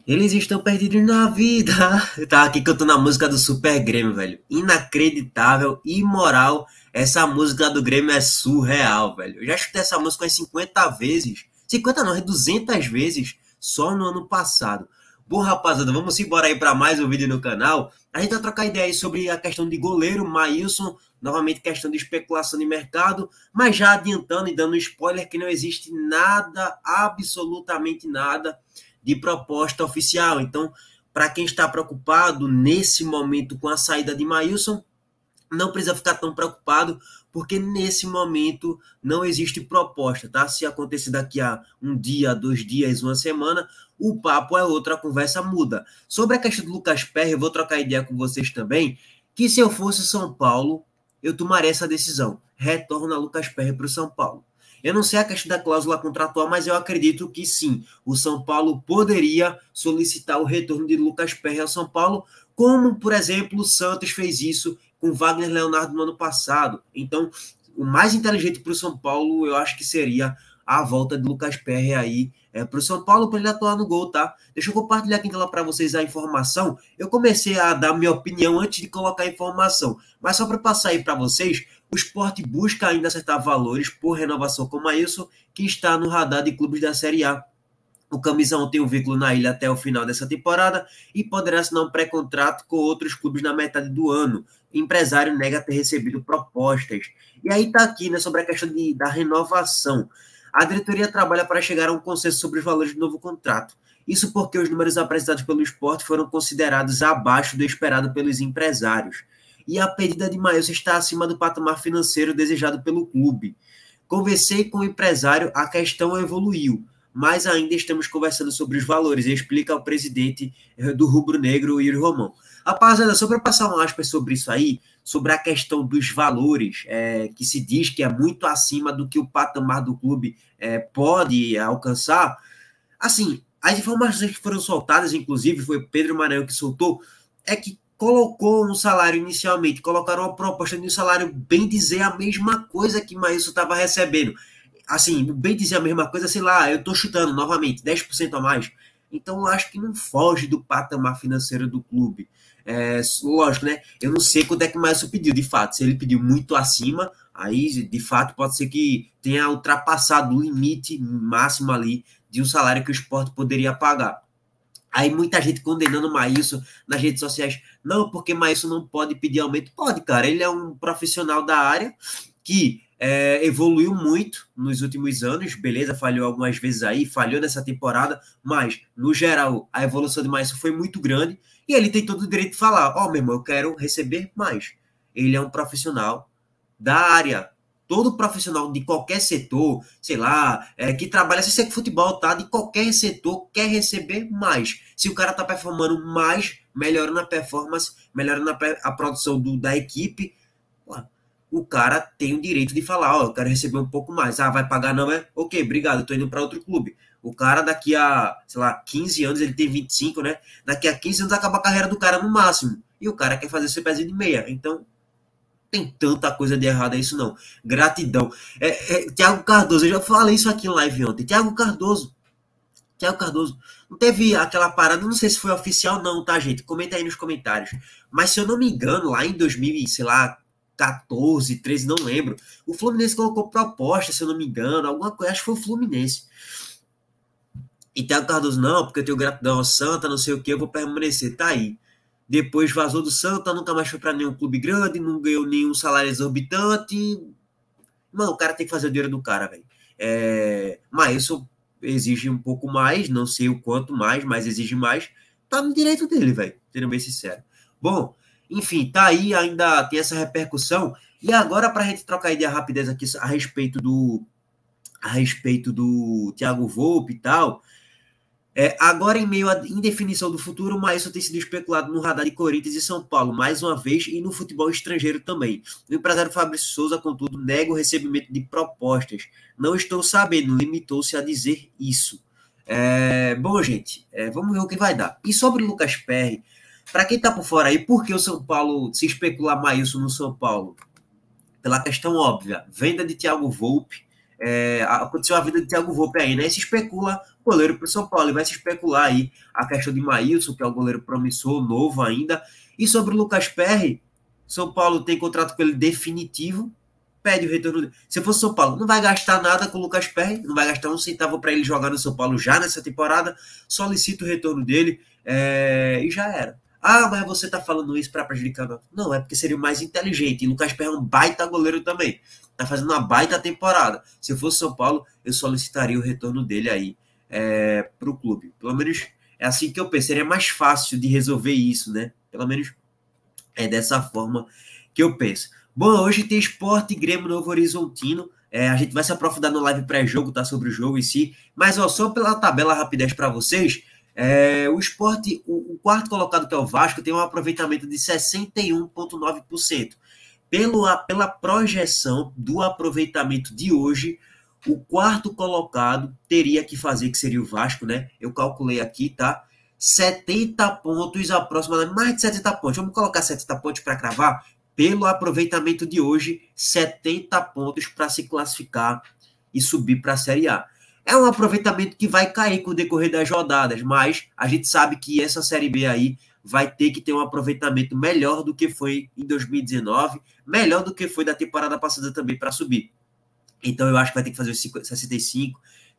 Eles estão perdidos na vida. Eu tava aqui cantando a música do Super Grêmio, velho. Inacreditável, imoral. Essa música do Grêmio é surreal, velho. Eu já escutei essa música umas 50 vezes. 50 não, é 200 vezes só no ano passado. Bom, rapaziada, vamos embora aí para mais um vídeo no canal. A gente vai trocar ideia aí sobre a questão de goleiro, Maílson. Novamente, questão de especulação de mercado. Mas já adiantando e dando spoiler que não existe nada, absolutamente nada de proposta oficial. Então, para quem está preocupado nesse momento com a saída de Maílson, não precisa ficar tão preocupado, porque nesse momento não existe proposta, tá? Se acontecer daqui a um dia, 2 dias, uma semana, o papo é outra, a conversa muda. Sobre a questão do Lucas Perry, eu vou trocar ideia com vocês também, que se eu fosse São Paulo, eu tomaria essa decisão. Retorna Lucas Perry para o São Paulo. Eu não sei a questão da cláusula contratual, mas eu acredito que sim, o São Paulo poderia solicitar o retorno de Lucas Perry ao São Paulo, como, por exemplo, o Santos fez isso com Wagner Leonardo no ano passado. Então, o mais inteligente para o São Paulo, eu acho que seria a volta de Lucas Perry aí para o São Paulo, para ele atuar no gol, tá? Deixa eu compartilhar aqui então para vocês a informação. Eu comecei a dar minha opinião antes de colocar a informação, mas só para passar aí para vocês, o Sport busca ainda acertar valores por renovação com o Maílson, que está no radar de clubes da Série A. O Camisão tem um vínculo na ilha até o final dessa temporada e poderá assinar um pré-contrato com outros clubes na metade do ano. O empresário nega ter recebido propostas. E aí está aqui, né, sobre a questão da renovação. A diretoria trabalha para chegar a um consenso sobre os valores do novo contrato. Isso porque os números apresentados pelo esporte foram considerados abaixo do esperado pelos empresários. E a pedida de Maílson está acima do patamar financeiro desejado pelo clube. Conversei com o empresário, a questão evoluiu, mas ainda estamos conversando sobre os valores, explica o presidente do Rubro Negro, Yuri Romão. Rapaziada, só para passar um aspas sobre isso aí, sobre a questão dos valores, que se diz que é muito acima do que o patamar do clube pode alcançar, assim, as informações que foram soltadas, inclusive foi Pedro Maranhão que soltou, é que colocou um salário inicialmente, colocaram uma proposta de um salário, bem dizer a mesma coisa que Maílson estava recebendo. Assim, bem dizer a mesma coisa, sei lá, eu estou chutando novamente, 10% a mais. Então, eu acho que não foge do patamar financeiro do clube. Lógico, né? Eu não sei quanto é que o Maílson pediu, de fato. Se ele pediu muito acima, aí, de fato, pode ser que tenha ultrapassado o limite máximo ali de um salário que o esporte poderia pagar. Aí muita gente condenando o Maílson nas redes sociais. Não, porque Maílson não pode pedir aumento. Pode, cara. Ele é um profissional da área que evoluiu muito nos últimos anos. Beleza, falhou algumas vezes aí, falhou nessa temporada, mas, no geral, a evolução de Maílson foi muito grande e ele tem todo o direito de falar, ó, meu irmão, eu quero receber mais. Ele é um profissional da área. Todo profissional de qualquer setor, sei lá, que trabalha sem ser com futebol, tá? De qualquer setor, quer receber mais. Se o cara tá performando mais, melhorando a performance, melhorando a produção da equipe, o cara tem o direito de falar, ó, eu quero receber um pouco mais. Ah, vai pagar não, é? Ok, obrigado, eu tô indo para outro clube. O cara daqui a, sei lá, 15 anos, ele tem 25, né? Daqui a 15 anos acaba a carreira do cara no máximo. E o cara quer fazer seu pezinho de meia. Então, tem tanta coisa de errado a isso não. Gratidão. Thiago Cardoso, eu já falei isso aqui em live ontem. Thiago Cardoso, não teve aquela parada, não sei se foi oficial não, tá, gente? Comenta aí nos comentários. Mas se eu não me engano, lá em 2000, sei lá, 14, 13, não lembro, o Fluminense colocou proposta, se eu não me engano, alguma coisa, acho que foi o Fluminense. E Thiago Cardoso, não, porque eu tenho gratidão ao Santa, não sei o que, eu vou permanecer. Tá aí. Depois vazou do Santa, nunca mais foi para nenhum clube grande, não ganhou nenhum salário exorbitante. Mano, o cara tem que fazer o dinheiro do cara, velho. Mas isso exige um pouco mais, não sei o quanto mais, mas exige mais. Tá no direito dele, velho, sendo bem sincero. Bom, enfim, tá aí, ainda tem essa repercussão. E agora, pra gente trocar ideia rapidez aqui a respeito do Thiago Volpe e tal, agora, em meio à indefinição do futuro, o Maílson tem sido especulado no radar de Corinthians e São Paulo, mais uma vez, e no futebol estrangeiro também. O empresário Fabrício Souza, contudo, nega o recebimento de propostas. Não estou sabendo, limitou-se a dizer isso. Bom, gente, vamos ver o que vai dar. E sobre o Lucas Perry, para quem está por fora aí, por que o São Paulo se especula Maílson no São Paulo? Pela questão óbvia, venda de Thiago Volpe, Aconteceu a vida de Thiago Volpe aí, né? Se especula goleiro para o São Paulo, e vai se especular aí a questão de Maílson, que é um goleiro promissor, novo ainda. E sobre o Lucas Perry, São Paulo tem contrato com ele definitivo, pede o retorno. Se fosse São Paulo, não vai gastar nada com o Lucas Perry, não vai gastar um centavo para ele jogar no São Paulo já nessa temporada, solicita o retorno dele e já era. Ah, mas você tá falando isso para prejudicar? Não, é porque seria o mais inteligente. E Lucas Perry é um baita goleiro também. Tá fazendo uma baita temporada. Se eu fosse São Paulo, eu solicitaria o retorno dele aí para o clube. Pelo menos é assim que eu penso. Seria mais fácil de resolver isso, né? Pelo menos é dessa forma que eu penso. Bom, hoje tem Sport e Grêmio Novo Horizontino. A gente vai se aprofundar no live pré-jogo, tá? Sobre o jogo em si. Mas, ó, só pela tabela rapidez para vocês, o Sport, o quarto colocado, que é o Vasco, tem um aproveitamento de 61,9%. Pela projeção do aproveitamento de hoje, o quarto colocado teria que fazer, que seria o Vasco, né? Eu calculei aqui, tá? 70 pontos aproximadamente, mais de 70 pontos. Vamos colocar 70 pontos para cravar? Pelo aproveitamento de hoje, 70 pontos para se classificar e subir para a Série A. É um aproveitamento que vai cair com o decorrer das rodadas, mas a gente sabe que essa Série B aí vai ter que ter um aproveitamento melhor do que foi em 2019, melhor do que foi da temporada passada também para subir. Então eu acho que vai ter que fazer os 65,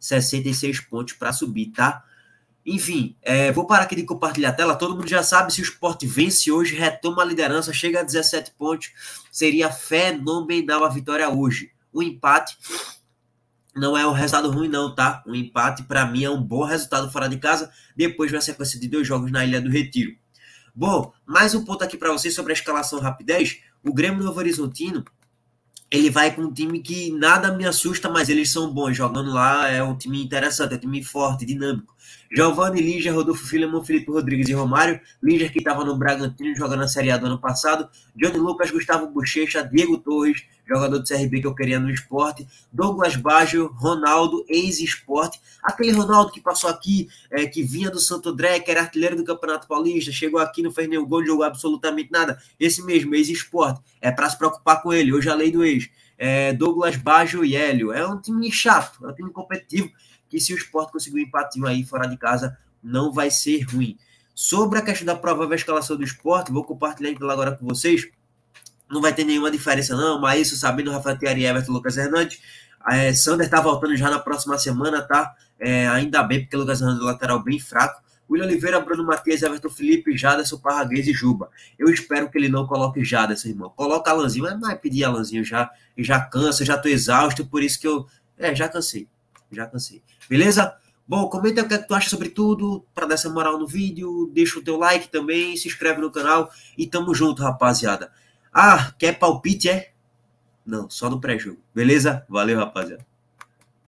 66 pontos para subir, tá? Enfim, vou parar aqui de compartilhar a tela. Todo mundo já sabe, se o Sport vence hoje, retoma a liderança, chega a 17 pontos, seria fenomenal a vitória hoje. O empate não é um resultado ruim não, tá? O empate, para mim, é um bom resultado fora de casa, depois de uma sequência de 2 jogos na Ilha do Retiro. Bom, mais um ponto aqui para vocês sobre a escalação rapidez. O Grêmio Novo Horizontino, ele vai com um time que nada me assusta, mas eles são bons. Jogando lá é um time interessante, é um time forte, dinâmico. Giovanni, Lígia, Rodolfo Filemon, Felipe Rodrigues e Romário. Lígia, que estava no Bragantino jogando na Série A do ano passado. Johnny Lucas, Gustavo Bochecha, Diego Torres, jogador do CRB que eu queria no esporte. Douglas Baggio, Ronaldo, ex-esporte. Aquele Ronaldo que passou aqui, que vinha do Santo André, que era artilheiro do Campeonato Paulista, chegou aqui, não fez nenhum gol, não jogou absolutamente nada. Esse mesmo, ex-esporte. É para se preocupar com ele, hoje a lei do ex. Douglas Baggio e Hélio. É um time chato, é um time competitivo, que se o Sport conseguir um empatinho aí fora de casa, não vai ser ruim. Sobre a questão da provável escalação do Sport, vou compartilhar então agora com vocês. Não vai ter nenhuma diferença não, mas isso sabendo, Rafael Thierry, Everton, Lucas Hernandes. Sander tá voltando já na próxima semana, tá? Ainda bem, porque o Lucas Hernandes é um lateral bem fraco. William Oliveira, Bruno Matias, Everton Felipe, Jaderson, Parraguês e Juba. Eu espero que ele não coloque Jaderson, irmão. Coloca Alanzinho, mas não vai pedir Alanzinho, já cansa, já tô exausto, por isso que eu já cansei. Beleza? Bom, comenta o que tu acha sobre tudo, para dar essa moral no vídeo, deixa o teu like também, se inscreve no canal e tamo junto, rapaziada. Quer palpite, Não, só no pré-jogo. Beleza? Valeu, rapaziada.